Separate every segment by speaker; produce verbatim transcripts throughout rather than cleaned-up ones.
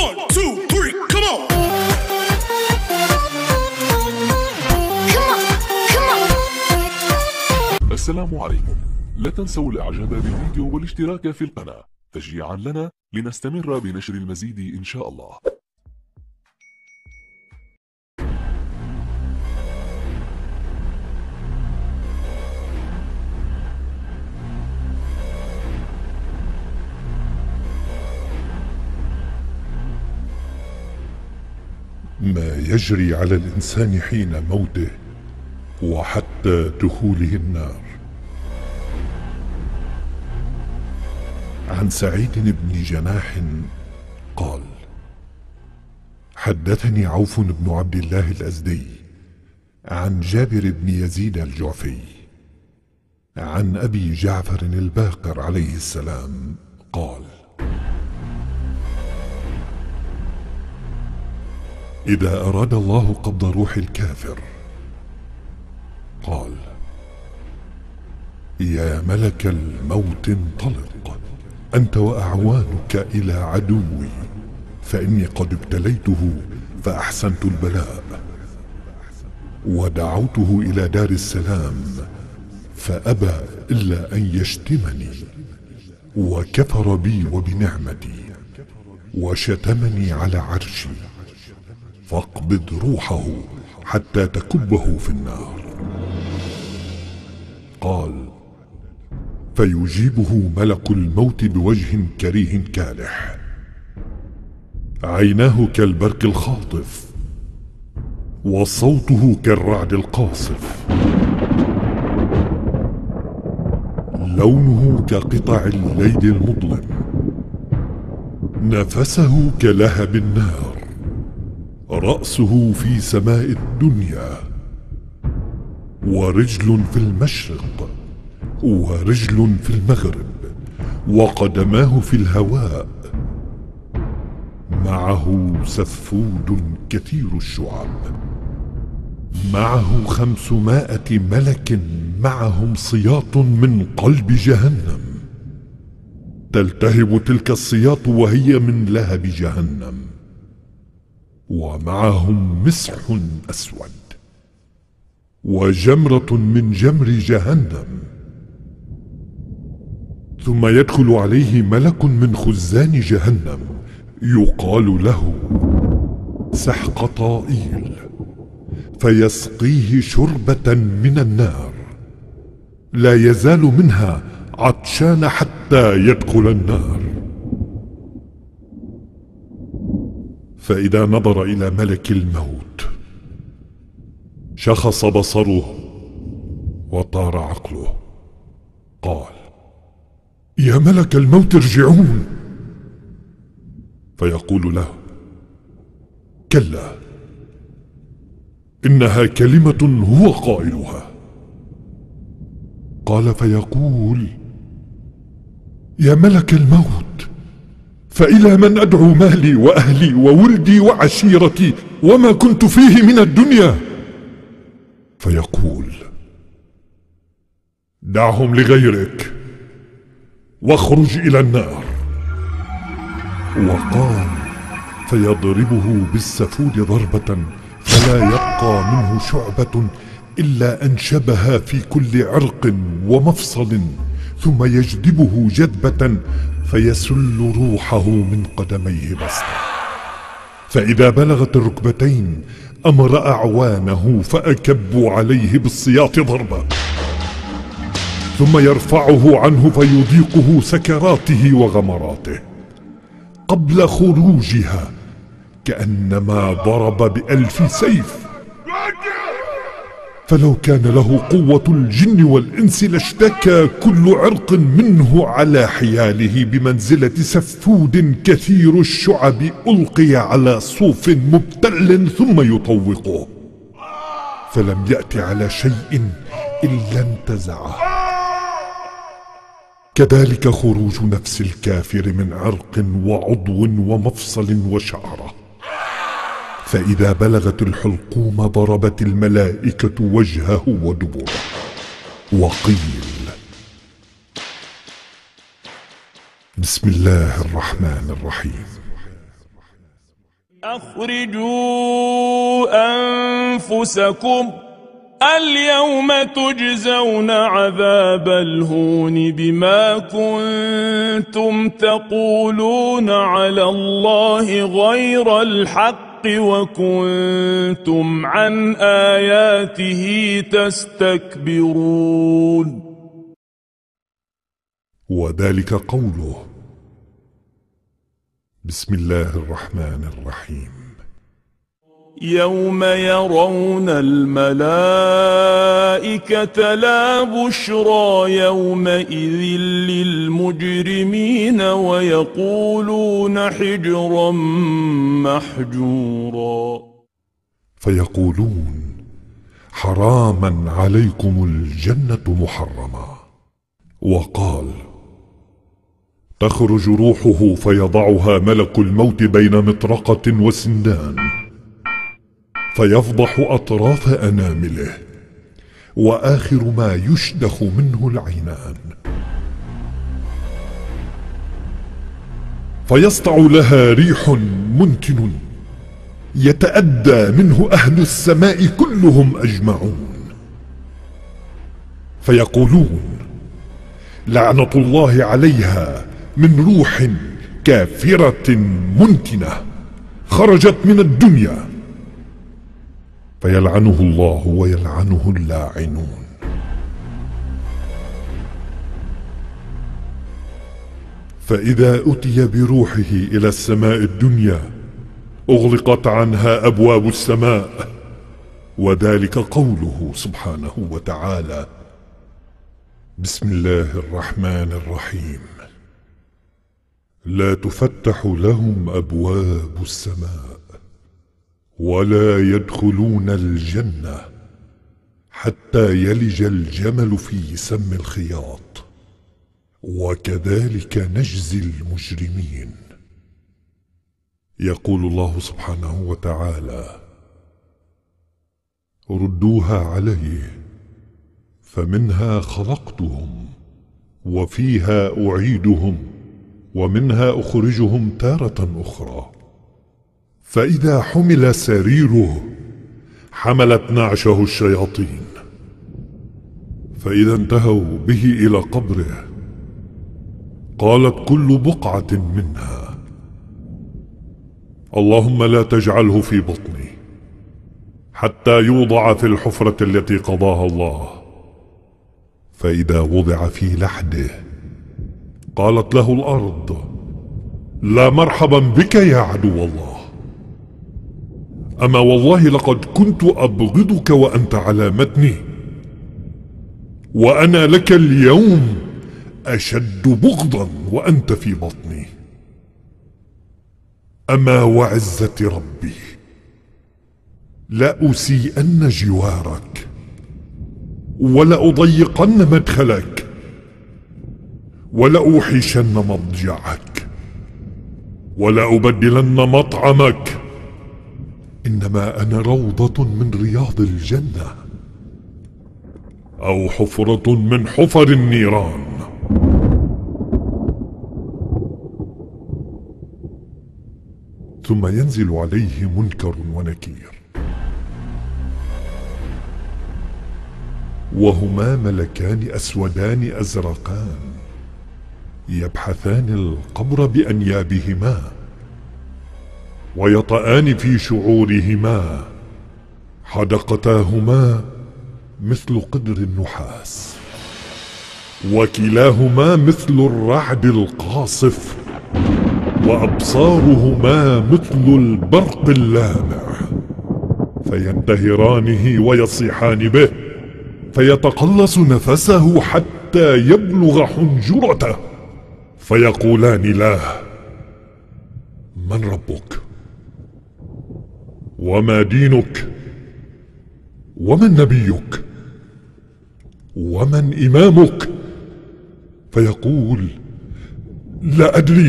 Speaker 1: One, two, three, come on.
Speaker 2: Come on, come on.
Speaker 3: السلام عليكم. لا تنسوا الاعجاب بالفيديو والاشتراك في القناة تشجيعا لنا لنستمر بنشر المزيد ان شاء الله.
Speaker 4: ما يجري على الإنسان حين موته وحتى دخوله النار. عن سعيد بن جناح قال: حدثني عوف بن عبد الله الأزدي عن جابر بن يزيد الجعفي عن أبي جعفر الباقر عليه السلام قال: إذا أراد الله قبض روح الكافر قال: يا ملك الموت انطلق أنت وأعوانك إلى عدوي، فإني قد ابتليته فأحسنت البلاء، ودعوته إلى دار السلام فأبى إلا أن يشتمني، وكفر بي وبنعمتي، وشتمني على عرشي، فاقبض روحه حتى تكبه في النار. قال: فيجيبه ملك الموت بوجه كريه كالح، عيناه كالبرق الخاطف، وصوته كالرعد القاصف، لونه كقطع الليل المظلم، نفسه كلهب النار، رأسه في سماء الدنيا، ورجل في المشرق، ورجل في المغرب، وقدماه في الهواء، معه سفود كثير الشعب، معه خمسمائة ملك معهم صياط من قلب جهنم، تلتهب تلك الصياط وهي من لهب جهنم، ومعهم مسح أسود، وجمرة من جمر جهنم. ثم يدخل عليه ملك من خزان جهنم يقال له سحقطائيل، فيسقيه شربة من النار، لا يزال منها عطشان حتى يدخل النار. فإذا نظر إلى ملك الموت شخص بصره وطار عقله. قال: يا ملك الموت ارجعون. فيقول له: كلا، إنها كلمة هو قائلها. قال: فيقول: يا ملك الموت، فإلى من أدعو مالي وأهلي وولدي وعشيرتي وما كنت فيه من الدنيا؟ فيقول: دعهم لغيرك واخرج إلى النار. وقام فيضربه بالسفود ضربة فلا يبقى منه شعبة إلا أن شبها في كل عرق ومفصل، ثم يجذبه جذبة فيسل روحه من قدميه بسطة، فإذا بلغت الركبتين أمر أعوانه فأكبوا عليه بالسياط ضربة، ثم يرفعه عنه فيضيقه سكراته وغمراته قبل خروجها كأنما ضرب بألف سيف. فلو كان له قوة الجن والإنس لاشتكى كل عرق منه على حياله بمنزلة سفود كثير الشعب ألقي على صوف مبتل ثم يطوقه، فلم يأت على شيء إلا انتزعه. كذلك خروج نفس الكافر من عرق وعضو ومفصل وشعرة، فإذا بلغت الحلقوم ضربت الملائكة وجهه ودبره. وقيل: بسم الله الرحمن الرحيم.
Speaker 5: أخرجوا أنفسكم اليوم تجزون عذاب الهون بما كنتم تقولون على الله غير الحق وكنتم عن آياته تستكبرون.
Speaker 4: وذلك قوله: بسم الله الرحمن الرحيم.
Speaker 5: يوم يرون الملائكة لا بشرى يومئذ للمجرمين ويقولون حجرا محجورا.
Speaker 4: فيقولون: حراما عليكم الجنة محرما. وقال: تخرج روحه فيضعها ملك الموت بين مطرقة وسندان، فيفضح أطراف أنامله، وآخر ما يشدخ منه العينان، فيسطع لها ريح منتن يتأدى منه أهل السماء كلهم أجمعون، فيقولون: لعنة الله عليها من روح كافرة منتنة خرجت من الدنيا، فيلعنه الله ويلعنه اللاعنون. فإذا أتي بروحه إلى السماء الدنيا أغلقت عنها أبواب السماء، وذلك قوله سبحانه وتعالى: بسم الله الرحمن الرحيم. لا تفتح لهم أبواب السماء ولا يدخلون الجنة حتى يلج الجمل في سم الخياط، وكذلك نجزي المجرمين. يقول الله سبحانه وتعالى: ردوها عليه فمنها خلقتهم وفيها أعيدهم ومنها أخرجهم تارة أخرى. فإذا حمل سريره حملت نعشه الشياطين، فإذا انتهوا به إلى قبره قالت كل بقعة منها: اللهم لا تجعله في بطني حتى يوضع في الحفرة التي قضاها الله. فإذا وضع في لحده قالت له الأرض: لا مرحبا بك يا عدو الله، أما والله لقد كنت أبغضك وأنت على متني، وأنا لك اليوم أشد بغضا وأنت في بطني. أما وعزة ربي لأسيئن جوارك ولأضيقن مدخلك ولأوحشن مضجعك ولأبدلن مطعمك. إنما أنا روضة من رياض الجنة أو حفرة من حفر النيران. ثم ينزل عليه منكر ونكير، وهما ملكان أسودان أزرقان يبحثان القبر بأنيابهما ويطآن في شعورهما، حدقتاهما مثل قدر النحاس، وكلاهما مثل الرعد القاصف، وأبصارهما مثل البرق اللامع، فينتهرانه ويصيحان به، فيتقلص نفسه حتى يبلغ حنجرته، فيقولان له: من ربك؟ وما دينك؟ ومن نبيك؟ ومن إمامك؟ فيقول: لا أدري.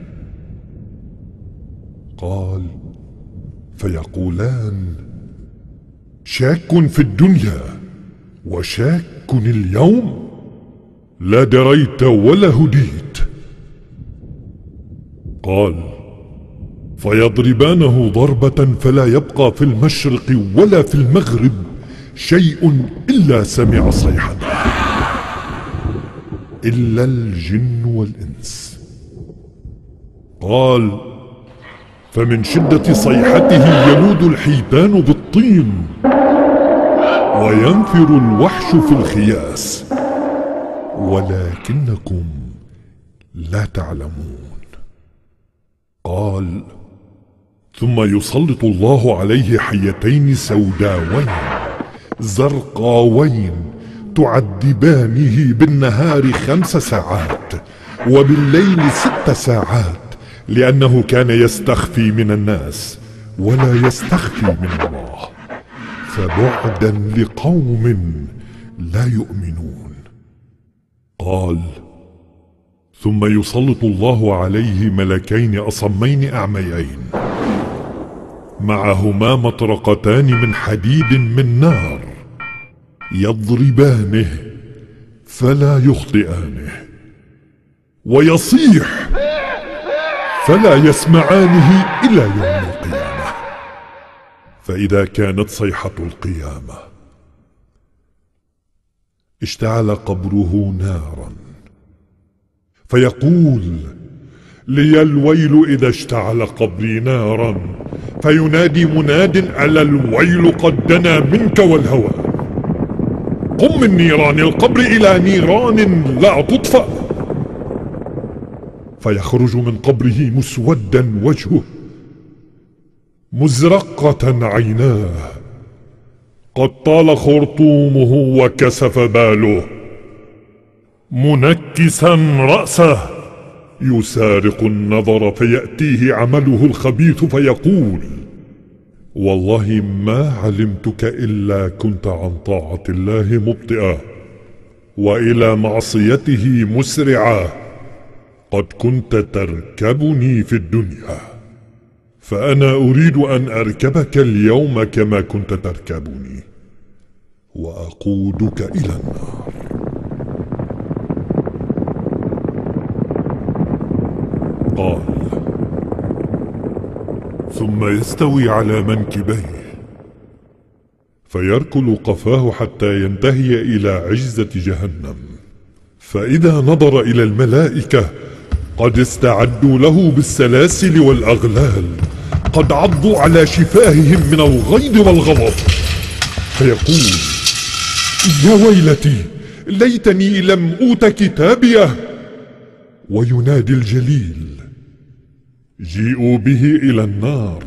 Speaker 4: قال: فيقولان: شاك في الدنيا وشاك اليوم، لا دريت ولا هديت. قال: فيضربانه ضربة فلا يبقى في المشرق ولا في المغرب شيء إلا سمع صيحته، إلا الجن والإنس. قال: فمن شدة صيحته يلود الحيتان بالطين وينفر الوحش في الخياس، ولكنكم لا تعلمون. قال: ثم يسلط الله عليه حيتين سوداوين زرقاوين تعذبانه بالنهار خمس ساعات وبالليل ست ساعات، لأنه كان يستخفي من الناس ولا يستخفي من الله، فبعدا لقوم لا يؤمنون. قال: ثم يسلط الله عليه ملكين أصمين أعميين معهما مطرقتان من حديد من نار يضربانه فلا يخطئانه، ويصيح فلا يسمعانه إلى يوم القيامة. فإذا كانت صيحة القيامة اشتعل قبره نارا، فيقول: لي الويل إذا اشتعل قبري نارا، فينادي مناد: ألا الويل قد دنا منك والهوى، قم من نيران القبر إلى نيران لا تطفأ. فيخرج من قبره مسودا وجهه، مزرقة عيناه، قد طال خرطومه وكسف باله، منكسا رأسه، يسارق النظر فيأتيه عمله الخبيث فيقول: والله ما علمتك إلا كنت عن طاعة الله مبطئا وإلى معصيته مسرعا، قد كنت تركبني في الدنيا، فأنا أريد أن أركبك اليوم كما كنت تركبني وأقودك إلى النار. قال: ثم يستوي على منكبيه فيركل قفاه حتى ينتهي إلى عجزة جهنم، فإذا نظر إلى الملائكة قد استعدوا له بالسلاسل والأغلال، قد عضوا على شفاههم من الغيظ والغضب، فيقول: يا ويلتي ليتني لم أوت كتابيه. وينادي الجليل: جيئوا به إلى النار،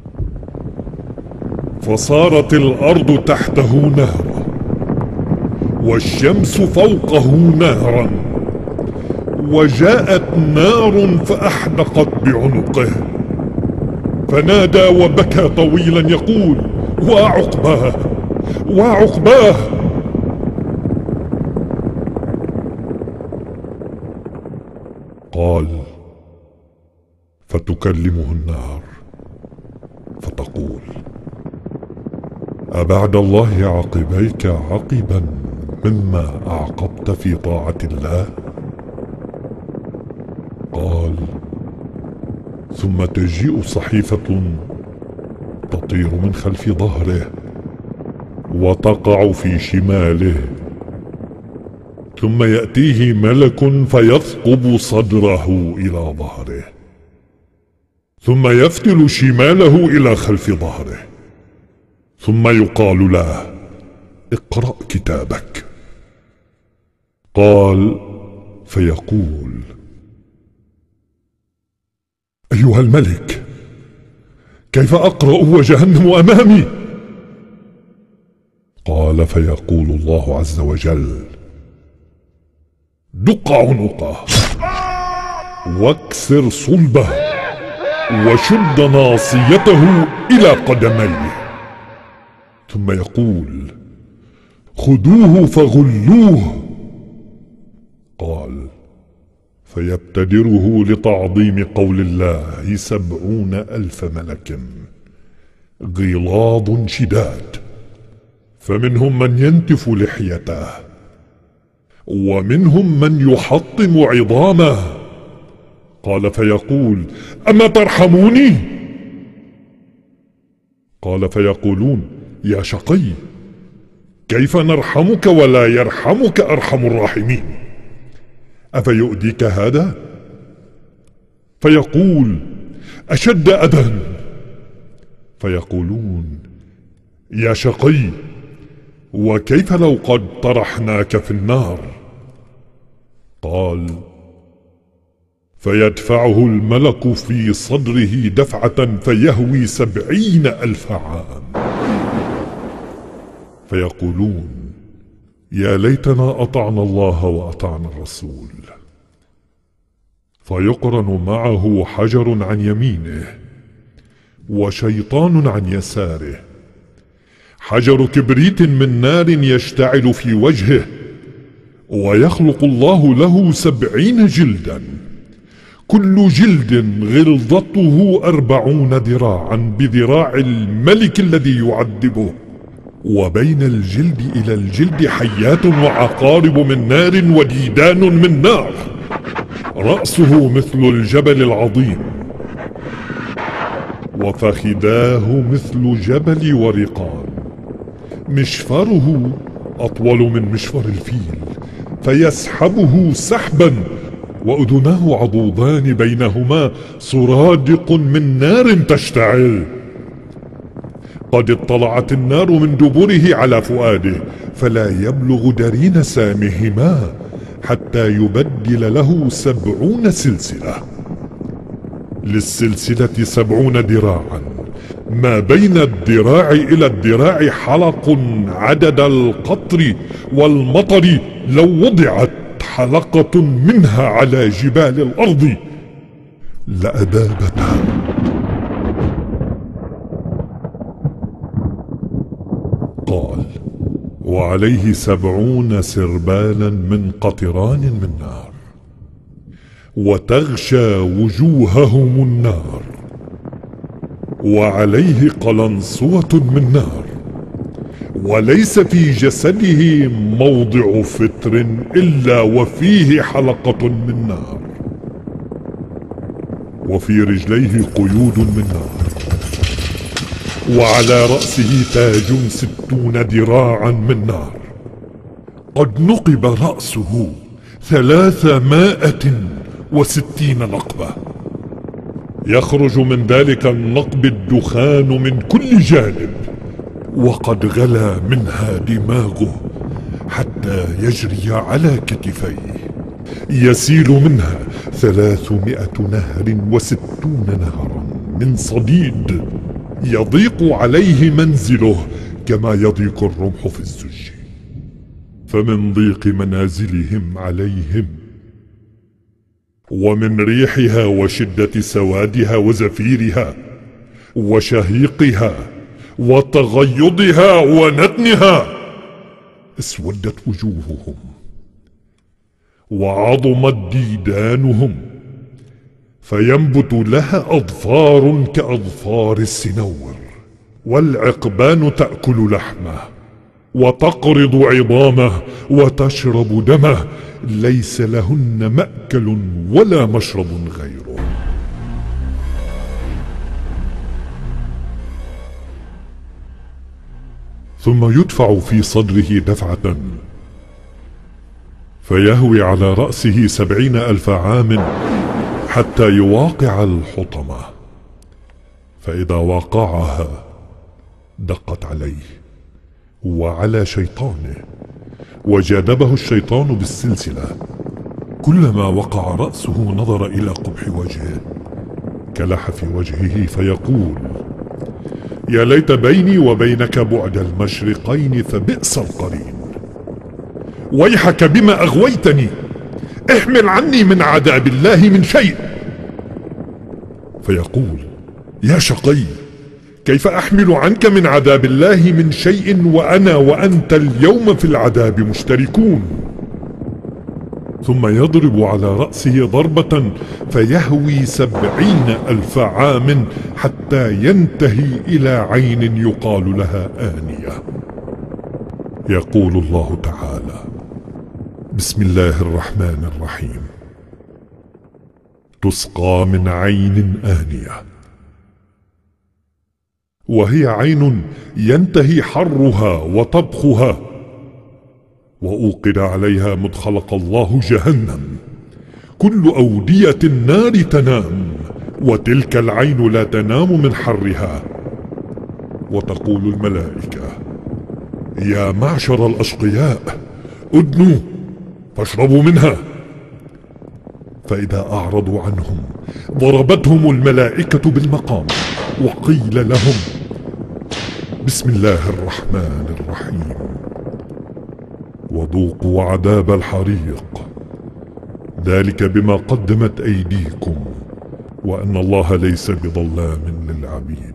Speaker 4: فصارت الأرض تحته نارا والشمس فوقه نارا، وجاءت نار فأحدقت بعنقه، فنادى وبكى طويلا يقول: وعقباه وعقباه. قال: فتكلمه النار فتقول: أبعد الله عقبيك عقبا مما أعقبت في طاعة الله؟ قال: ثم تجيء صحيفة تطير من خلف ظهره وتقع في شماله، ثم يأتيه ملك فيثقب صدره إلى ظهره، ثم يفتل شماله إلى خلف ظهره، ثم يقال له: اقرأ كتابك. قال: فيقول: أيها الملك، كيف أقرأ وجهنم أمامي؟ قال: فيقول الله عز وجل: دق عنقه واكسر صلبه وشد ناصيته إلى قدميه، ثم يقول: خذوه فغلوه. قال: فيبتدره لتعظيم قول الله سبعون ألف ملك غلاظ شداد، فمنهم من ينتف لحيته ومنهم من يحطم عظامه. قال: فيقول: أما ترحموني؟ قال فيقولون يا شقي كيف نرحمك ولا يرحمك أرحم الراحمين؟ أفيؤذيك هذا؟ فيقول أشد أذى. فيقولون يا شقي وكيف لو قد طرحناك في النار؟ قال فيدفعه الملك في صدره دفعة فيهوي سبعين ألف عام. فيقولون يا ليتنا أطعنا الله وأطعنا الرسول. فيقرن معه حجر عن يمينه وشيطان عن يساره، حجر كبريت من نار يشتعل في وجهه، ويخلق الله له سبعين جلدا، كل جلد غلظته أربعون ذراعا بذراع الملك الذي يعذبه، وبين الجلد إلى الجلد حيات وعقارب من نار وديدان من نار، رأسه مثل الجبل العظيم، وفخذاه مثل جبل ورقان، مشفره أطول من مشفر الفيل فيسحبه سحبا، وأذناه عضوضان بينهما سرادق من نار تشتعل. قد اطلعت النار من دبره على فؤاده فلا يبلغ درين سامهما حتى يبدل له سبعون سلسلة، للسلسلة سبعون ذراعا، ما بين الذراع إلى الذراع حلق عدد القطر والمطر، لو وضعت حلقة منها على جبال الأرض لأذابتها. قال وعليه سبعون سربالا من قطران من نار، وتغشى وجوههم النار، وعليه قلنسوة من نار، وليس في جسده موضع فتر إلا وفيه حلقة من نار، وفي رجليه قيود من نار، وعلى رأسه تاج ستون ذراعا من نار، قد نقب رأسه ثلاثمائة وستين نقبة، يخرج من ذلك النقب الدخان من كل جانب، وقد غلا منها دماغه حتى يجري على كتفيه، يسيل منها ثلاثمائة نهر وستون نهرا من صديد، يضيق عليه منزله كما يضيق الرمح في الزج. فمن ضيق منازلهم عليهم، ومن ريحها وشدة سوادها وزفيرها وشهيقها وتغيضها ونتنها، اسودت وجوههم وعظمت ديدانهم، فينبت لها أظفار كأظفار السنور، والعقبان تأكل لحمه وتقرض عظامه وتشرب دمه، ليس لهن مأكل ولا مشرب غيره. ثم يدفع في صدره دفعة فيهوي على رأسه سبعين ألف عام حتى يواقع الحطمة، فإذا واقعها دقت عليه وعلى شيطانه، وجاذبه الشيطان بالسلسلة، كلما وقع رأسه نظر إلى قبح وجهه، كلح في وجهه فيقول يا ليت بيني وبينك بعد المشرقين فبئس القرين، ويحك بما أغويتني، احمل عني من عذاب الله من شيء. فيقول يا شقي كيف أحمل عنك من عذاب الله من شيء وأنا وأنت اليوم في العذاب مشتركون. ثم يضرب على رأسه ضربة فيهوي سبعين ألف عام حتى ينتهي إلى عين يقال لها آنية. يقول الله تعالى بسم الله الرحمن الرحيم تسقى من عين آنية وهي عين ينتهي حرها وطبخها، وأوقد عليها مدخلق الله جهنم. كل أودية النار تنام، وتلك العين لا تنام من حرها. وتقول الملائكة: يا معشر الأشقياء، أدنوا فاشربوا منها. فإذا أعرضوا عنهم ضربتهم الملائكة بالمقام، وقيل لهم: بسم الله الرحمن الرحيم، وذوقوا عذاب الحريق، ذلك بما قدمت أيديكم، وأن الله ليس بظلام للعبيد.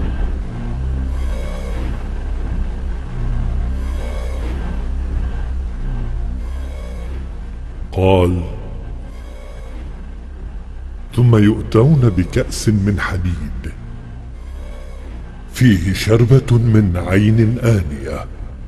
Speaker 4: قال: ثم يؤتون بكأس من حديد فيه شربة من عين آنية،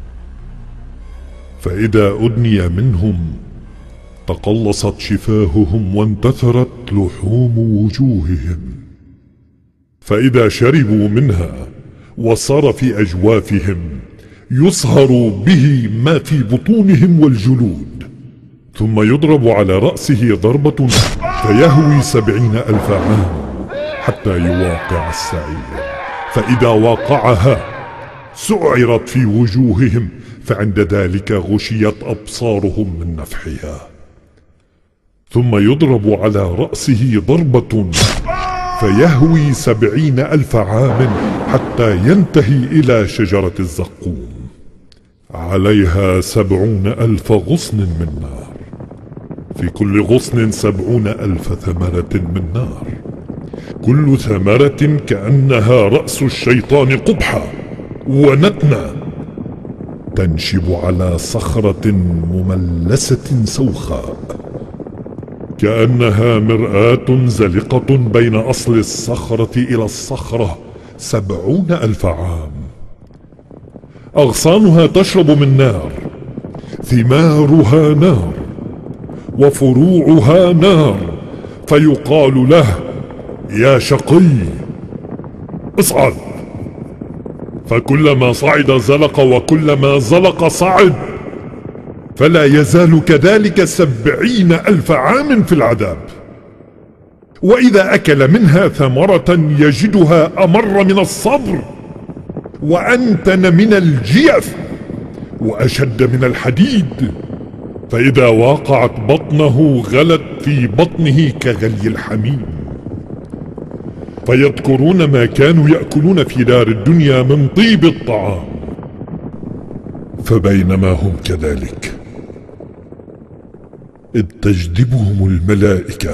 Speaker 4: فإذا أدني منهم تقلصت شفاههم وانتثرت لحوم وجوههم، فإذا شربوا منها وصار في أجوافهم يصهر به ما في بطونهم والجلود، ثم يضرب على رأسه ضربة فيهوي سبعين ألف عام حتى يواقع السعير، فإذا واقعها سعرت في وجوههم، فعند ذلك غشيت أبصارهم من نفحها. ثم يضرب على رأسه ضربة فيهوي سبعين ألف عام حتى ينتهي إلى شجرة الزقوم، عليها سبعون ألف غصن من نار، في كل غصن سبعون ألف ثمرة من نار، كل ثمرة كأنها رأس الشيطان قبحة ونتنة، تنشب على صخرة مملسة سوخاء، كأنها مرآة زلقة بين أصل الصخرة إلى الصخرة سبعون ألف عام. أغصانها تشرب من نار، ثمارها نار، وفروعها نار، فيقال له: يا شقي اصعد، فكلما صعد زلق، وكلما زلق صعد، فلا يزال كذلك سبعين ألف عام في العذاب. وإذا أكل منها ثمرة يجدها أمر من الصبر، وأنتن من الجيف، وأشد من الحديد، فإذا واقعت بطنه غلت في بطنه كغلي الحميم. فيذكرون ما كانوا يأكلون في دار الدنيا من طيب الطعام، فبينما هم كذلك إذ تجذبهم الملائكة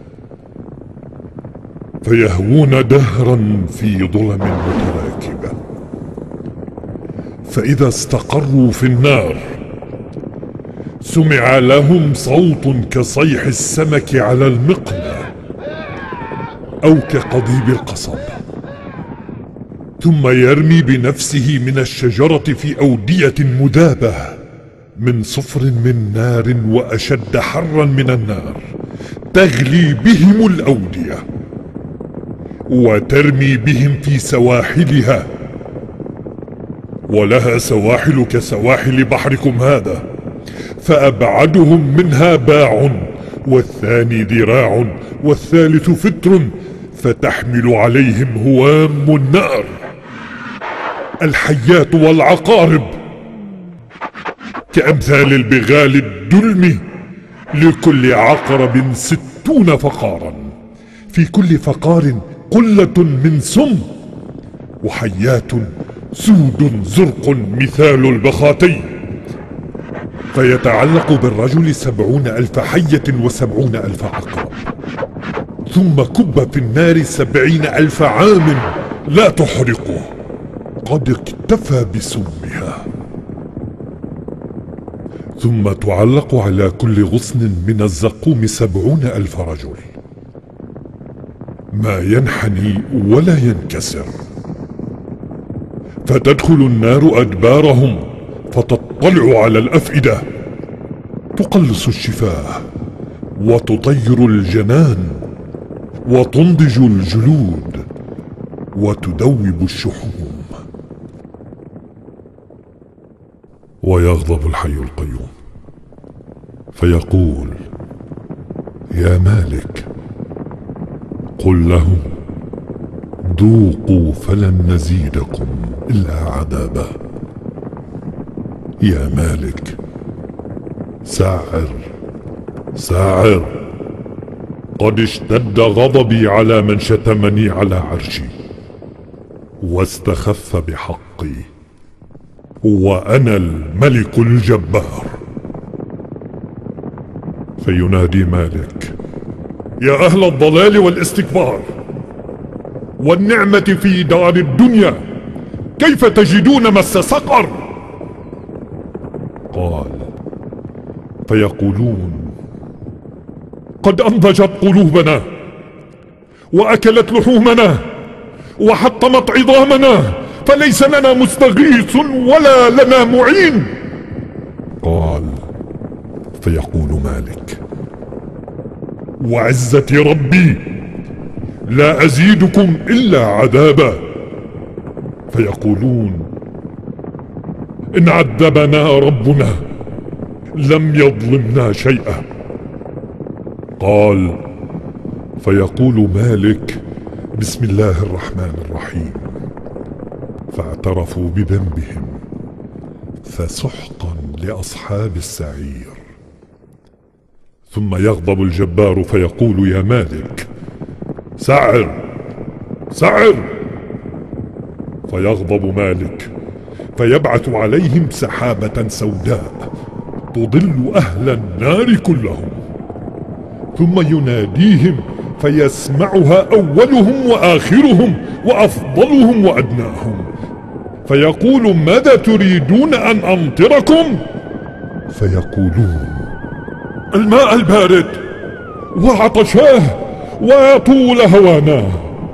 Speaker 4: فيهوون دهرا في ظلم متراكبة، فإذا استقروا في النار سمع لهم صوت كصيح السمك على المقلاة أو كقضيب القصب، ثم يرمي بنفسه من الشجرة في أودية مذابة من صفر من نار وأشد حرا من النار، تغلي بهم الأودية وترمي بهم في سواحلها، ولها سواحل كسواحل بحركم هذا، فأبعدهم منها باع، والثاني ذراع، والثالث فتر، فتحمل عليهم هوام النار، الحيات والعقارب، كأمثال البغال الدلم، لكل عقرب ستون فقارا، في كل فقار قلة من سم، وحيات سود زرق مثال البخاتين، فيتعلق بالرجل سبعون ألف حية وسبعون ألف عقرب، ثم كب في النار سبعين ألف عام لا تحرقه، قد اكتفى بسمها. ثم تعلق على كل غصن من الزقوم سبعون ألف رجل، ما ينحني ولا ينكسر، فتدخل النار أدبارهم فتطلع على الأفئدة، تقلص الشفاه وتطير الجنان وتنضج الجلود وتذوب الشحوم. ويغضب الحي القيوم فيقول: يا مالك قل لهم ذوقوا فلن نزيدكم إلا عذابا. يا مالك ساعر ساعر، قد اشتد غضبي على من شتمني على عرشي واستخف بحقي، وأنا الملك الجبار. فينادي مالك: يا أهل الضلال والاستكبار والنعمة في دار الدنيا، كيف تجدون مس سقر؟ قال: فيقولون: قد أنضجت قلوبنا وأكلت لحومنا وحطمت عظامنا، فليس لنا مستغيث ولا لنا معين. قال: فيقول مالك: وعزة ربي لا أزيدكم إلا عذابا. فيقولون: إن عذبنا ربنا لم يظلمنا شيئا. قال: فيقول مالك: بسم الله الرحمن الرحيم. فاعترفوا بذنبهم فسحقا لأصحاب السعير. ثم يغضب الجبار فيقول: يا مالك سعر سعر. فيغضب مالك فيبعث عليهم سحابة سوداء تضل أهل النار كلهم، ثم يناديهم فيسمعها أولهم وآخرهم وأفضلهم وأدناهم، فيقول: ماذا تريدون أن أمطركم؟ فيقولون: الماء البارد وعطشاه وطول هواناه.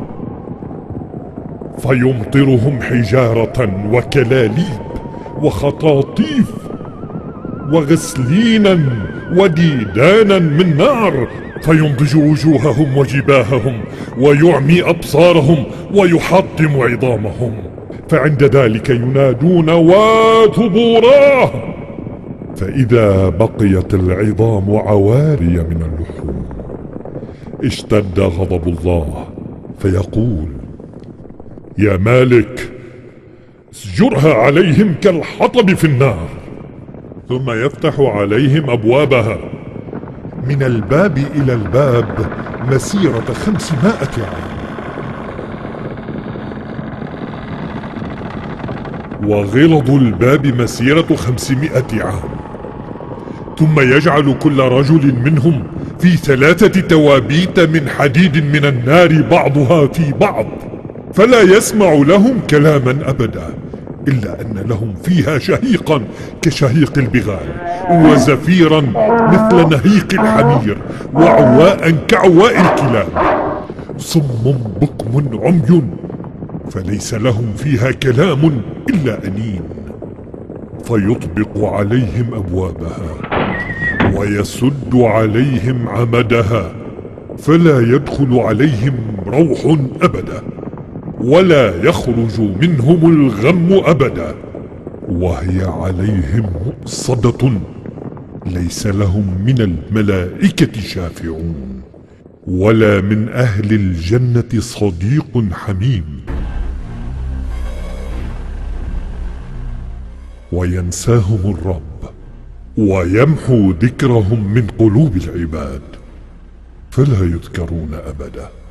Speaker 4: فيمطرهم حجارة وكلاليب وخطاطيف وغسلينا وديدانا من نار، فينضج وجوههم وجباههم ويعمي أبصارهم ويحطم عظامهم. فعند ذلك ينادون: وثبوراه. فإذا بقيت العظام عواري من اللحوم اشتد غضب الله فيقول: يا مالك اسجرها عليهم كالحطب في النار. ثم يفتح عليهم أبوابها من الباب إلى الباب مسيرة خمسمائة عام، وغلظ الباب مسيرة خمسمائة عام. ثم يجعل كل رجل منهم في ثلاثة توابيت من حديد من النار بعضها في بعض، فلا يسمع لهم كلاما أبدا، إلا أن لهم فيها شهيقا كشهيق البغال، وزفيرا مثل نهيق الحمير، وعواء كعواء الكلاب، صم بكم عمي، فليس لهم فيها كلام إلا أنين. فيطبق عليهم أبوابها ويسد عليهم عمدها، فلا يدخل عليهم روح أبدا، ولا يخرج منهم الغم أبدا، وهي عليهم مؤصدة، ليس لهم من الملائكة شافعون ولا من أهل الجنة صديق حميم. وينساهم الرب ويمحو ذكرهم من قلوب العباد، فلا يذكرون أبدا.